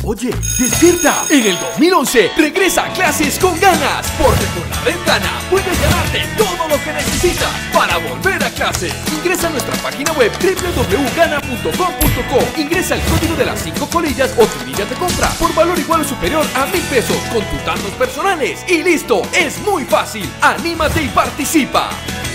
Oye, despierta. En el 2011 regresa a clases con ganas, porque con la Red Gana puedes ganarte todo lo que necesitas para volver a clase. Ingresa a nuestra página web www.gana.com.co. Ingresa el código de las 5 colillas o tu línea de compra por valor igual o superior a 1,000 pesos con tus datos personales y listo. Es muy fácil. Anímate y participa.